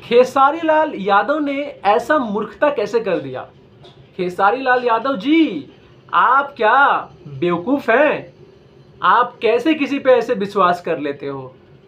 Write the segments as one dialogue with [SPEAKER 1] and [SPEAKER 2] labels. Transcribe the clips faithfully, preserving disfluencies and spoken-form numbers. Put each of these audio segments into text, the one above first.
[SPEAKER 1] खेसारी लाल यादव ने ऐसा मूर्खता कैसे कर दिया? खेसारी लाल यादव जी, आप क्या बेवकूफ़ हैं? आप कैसे किसी पे ऐसे विश्वास कर लेते हो?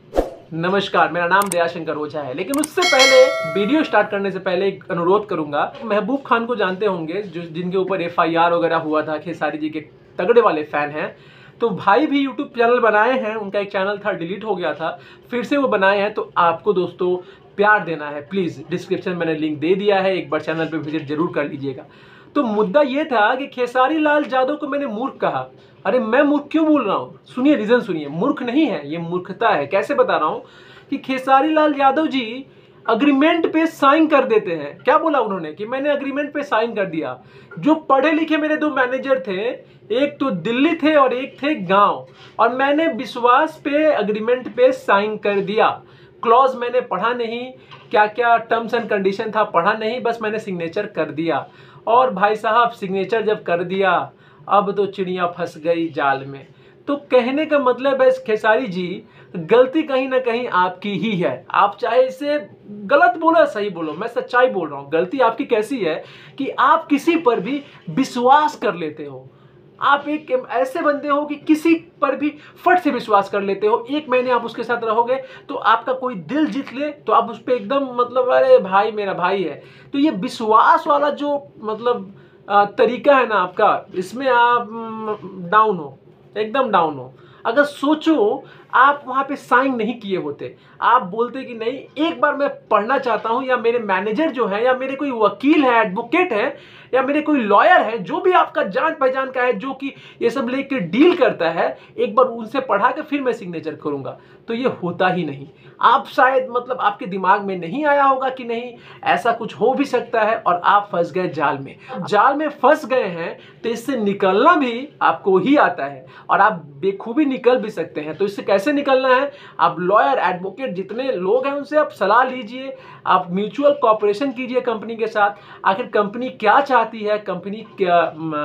[SPEAKER 1] नमस्कार, मेरा नाम दयाशंकर ओझा है। लेकिन उससे पहले, वीडियो स्टार्ट करने से पहले एक अनुरोध करूंगा। महबूब खान को जानते होंगे, जो जिनके ऊपर एफ आई आर वगैरह हुआ था, खेसारी जी के तगड़े वाले फैन हैं। तो भाई भी यूट्यूब चैनल बनाए हैं, उनका एक चैनल था डिलीट हो गया था, फिर से वो बनाए हैं। तो आपको दोस्तों प्यार देना है, प्लीज़ डिस्क्रिप्शन में मैंने लिंक दे दिया है, एक बार चैनल पे विजिट जरूर कर लीजिएगा। तो मुद्दा ये था कि खेसारी लाल यादव को मैंने मूर्ख कहा। अरे मैं मूर्ख क्यों बोल रहा हूँ? सुनिए, रीज़न सुनिए। मूर्ख नहीं है, ये मूर्खता है। कैसे बता रहा हूँ कि खेसारी लाल यादव जी अग्रीमेंट पे साइन कर देते हैं। क्या बोला उन्होंने कि मैंने अग्रीमेंट पे साइन कर दिया। जो पढ़े लिखे मेरे दो मैनेजर थे, एक तो दिल्ली थे और एक थे गांव, और मैंने विश्वास पे अग्रीमेंट पे साइन कर दिया। क्लॉज मैंने पढ़ा नहीं, क्या क्या टर्म्स एंड कंडीशन था पढ़ा नहीं, बस मैंने सिग्नेचर कर दिया। और भाई साहब, सिग्नेचर जब कर दिया, अब तो चिड़िया फंस गई जाल में। तो कहने का मतलब है खेसारी जी, गलती कहीं ना कहीं आपकी ही है। आप चाहे इसे गलत बोलो या सही बोलो, मैं सच्चाई बोल रहा हूँ। गलती आपकी कैसी है कि आप किसी पर भी विश्वास कर लेते हो। आप एक ऐसे बंदे हो कि किसी पर भी फट से विश्वास कर लेते हो। एक महीने आप उसके साथ रहोगे तो आपका कोई दिल जीत ले तो आप उस पर एकदम मतलब अरे भाई मेरा भाई है। तो ये विश्वास वाला जो मतलब तरीका है ना आपका, इसमें आप डाउन हो, एकदम डाउन हो। अगर सोचो आप वहाँ पे साइन नहीं किए होते, आप बोलते कि नहीं एक बार मैं पढ़ना चाहता हूँ, या मेरे मैनेजर जो है, या मेरे कोई वकील है, एडवोकेट है, या मेरे कोई लॉयर है, जो भी आपका जान पहचान का है, जो कि ये सब लेके डील करता है, एक बार उनसे पढ़ा के फिर मैं सिग्नेचर करूँगा। तो ये होता ही नहीं। आप शायद मतलब आपके दिमाग में नहीं आया होगा कि नहीं ऐसा कुछ हो भी सकता है, और आप फंस गए जाल में। जाल में फंस गए हैं तो इससे निकलना भी आपको ही आता है, और आप बेखूबी निकल भी सकते हैं। तो इससे कैसे निकलना है? आप लॉयर, एडवोकेट जितने लोग हैं उनसे आप सलाह लीजिए, आप म्यूचुअल कॉपरेशन कीजिए कंपनी के साथ। आखिर कंपनी क्या चाहती है, कंपनी क्या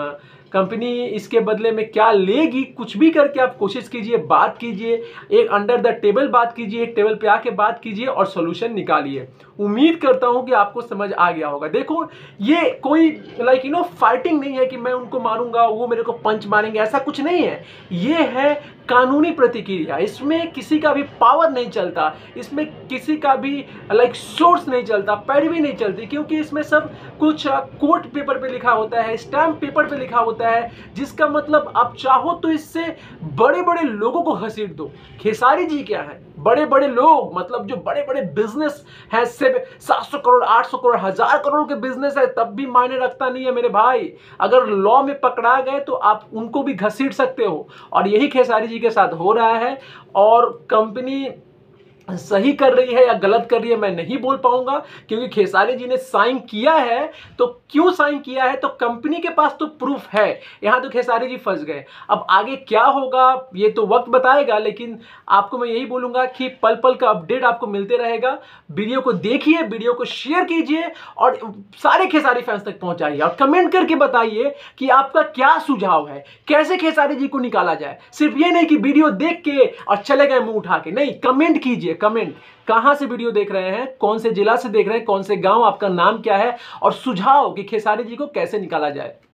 [SPEAKER 1] कंपनी इसके बदले में क्या लेगी, कुछ भी करके आप कोशिश कीजिए, बात कीजिए, एक अंडर द टेबल बात कीजिए, एक टेबल पे आके बात कीजिए और सॉल्यूशन निकालिए। उम्मीद करता हूं कि आपको समझ आ गया होगा। देखो, ये कोई लाइक यू नो फाइटिंग नहीं है कि मैं उनको मारूंगा, वो मेरे को पंच मारेंगे, ऐसा कुछ नहीं है। ये है कानूनी प्रतिक्रिया। इसमें किसी का भी पावर नहीं चलता, इसमें किसी का भी लाइक सोर्स नहीं चलता, पैरवी नहीं चलती, क्योंकि इसमें सब कुछ कोर्ट पेपर पे लिखा होता है, स्टैम्प पेपर पे लिखा होता है, जिसका मतलब आप चाहो तो इससे बड़े बड़े लोगों को घसीट दो। खेसारी जी क्या है? बड़े बड़े लोग, मतलब जो बड़े बड़े बिजनेस है, से सात सौ करोड़, आठ सौ करोड़, हजार करोड़ के बिजनेस है, तब भी मायने रखता नहीं है मेरे भाई। अगर लॉ में पकड़ा गए तो आप उनको भी घसीट सकते हो, और यही खेसारी जी के साथ हो रहा है। और कंपनी सही कर रही है या गलत कर रही है मैं नहीं बोल पाऊंगा, क्योंकि खेसारी जी ने साइन किया है। तो क्यों साइन किया है? तो कंपनी के पास तो प्रूफ है। यहां तो खेसारी जी फंस गए। अब आगे क्या होगा ये तो वक्त बताएगा, लेकिन आपको मैं यही बोलूंगा कि पल पल का अपडेट आपको मिलते रहेगा। वीडियो को देखिए, वीडियो को शेयर कीजिए, और सारे खेसारी फैंस तक पहुंचाइए, और कमेंट करके बताइए कि आपका क्या सुझाव है, कैसे खेसारी जी को निकाला जाए। सिर्फ ये नहीं कि वीडियो देख के और चले गए मुंह उठा के, नहीं, कमेंट कीजिए। कमेंट, कहां से वीडियो देख रहे हैं, कौन से जिला से देख रहे हैं, कौन से गांव, आपका नाम क्या है, और सुझाव कि खेसारी जी को कैसे निकाला जाए।